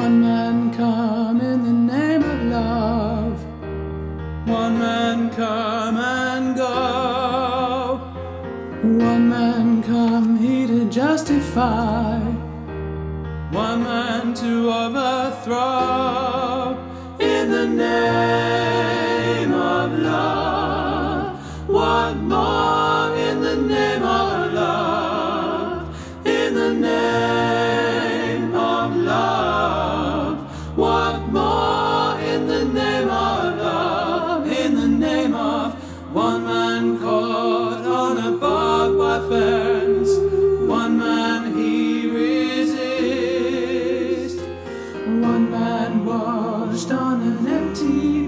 One man come in the name of love. One man come and go. One man come he to justify. One man to overthrow. In the name of love. What more in the name of love? In the name of love. What more in the name of love? In the name of one man caught on a barbed wire fence. One man he resist. One man washed on an empty